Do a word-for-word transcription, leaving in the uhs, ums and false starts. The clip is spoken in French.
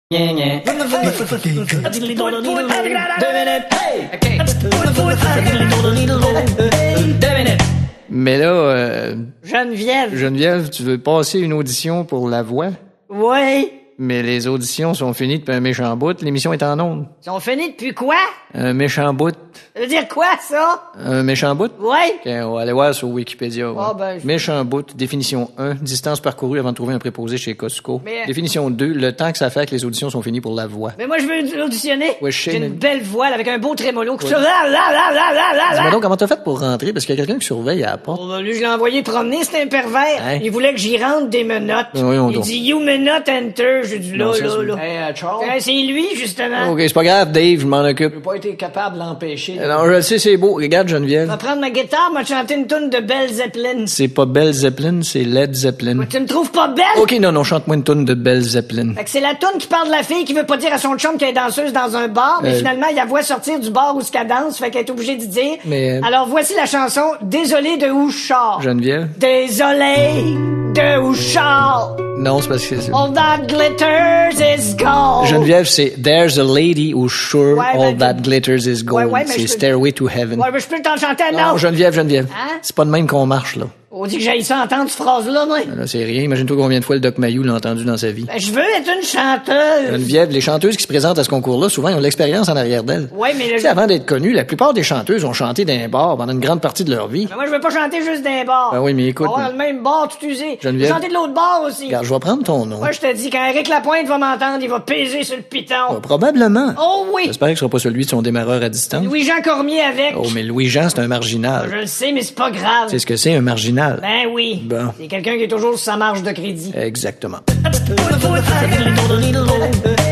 Mais là, euh, Geneviève. Geneviève, tu veux passer une audition pour La Voix? Oui. Mais les auditions sont finies depuis un méchant bout. L'émission est en ondes. Ils sont finis depuis quoi? Un méchant bout. Ça veut dire quoi, ça? Un méchant bout? Oui. OK, on va aller voir sur Wikipédia. Ouais. Ah, ben, je- Méchant bout, définition un, distance parcourue avant de trouver un préposé chez Costco. Mais- Définition deux, le temps que ça fait que les auditions sont finies pour La Voix. Mais moi, je veux auditionner. Ouais, je sais, J'ai mais- une belle voix, là, avec un beau trémolo. Ouais. Là, là, là, là, là, là, Dis-moi là. donc, comment t'as fait pour rentrer? Parce qu'il y a quelqu'un qui surveille à la porte. Oh, ben, lui, je l'ai envoyé promener, c'était un pervers. Hein? Il voulait que j'y rentre des menottes. Ben, voyons Il donc. dit, you menot enter. J'ai dit, là, Non, ça, là, c'est- là. Hey, euh, Charles, Ouais, c'est lui, justement. OK, c'est pas grave, Dave, je m'en occupe. j'ai pas été capable de l'empêcher. Non, je le sais, c'est beau. Regarde, Je Geneviève. vais prendre ma guitare, m'a chanter une tune de Belle Zeppelin. C'est pas Belle Zeppelin, c'est Led Zeppelin. Tu me trouves pas belle? OK, non, non, chante-moi une toune de Belle Zeppelin. Fait que c'est la toune qui parle de la fille qui veut pas dire à son chum qu'elle est danseuse dans un bar, mais Euh. finalement, il la voit sortir du bar où ce qu'elle danse, fait qu'elle est obligée d'y dire. Mais, euh, Alors voici la chanson Désolé de où je sors. Geneviève? Désolé de où je sors. Non, c'est parce que c'est... All that glitters is gold. Geneviève, c'est There's a lady who's sure Ouais, all ben, that tu- glitters is gold. Ouais, ouais, mais c'est je- Stairway to Heaven. Ouais, mais je peux t'en chanter un Non, autre. Geneviève, Geneviève. Hein? C'est pas de même qu'on marche, là. On dit que j'aille ça entendre cette phrase-là, moi. Là, c'est rien. Imagine-toi combien de fois le Doc Mayou l'a entendu dans sa vie. Ben, je veux être une chanteuse. Geneviève, les chanteuses qui se présentent à ce concours-là, souvent, ils ont de l'expérience en arrière d'elles. Ouais, mais le... Tu sais, avant d'être connues, la plupart des chanteuses ont chanté dans un bar pendant une grande partie de leur vie. Mais moi, je veux pas chanter juste d'un bar. Ah oui, mais écoute, On va avoir le même bar tout usé. Je veux Geneviève. chanter de l'autre bar aussi. Regarde, je vais prendre ton nom. Moi, je te dis, quand Éric Lapointe va m'entendre, il va peser sur le piton. Ah, probablement. Oh oui! J'espère que ce sera pas celui de son démarreur à distance. Louis-Jean Cormier avec. Oh, mais Louis-Jean, c'est un marginal. Je le sais, mais c'est pas grave. C'est ce que c'est, un marginal. Ben oui. Bon. C'est quelqu'un qui est toujours sur sa marge de crédit. Exactement. Exactement.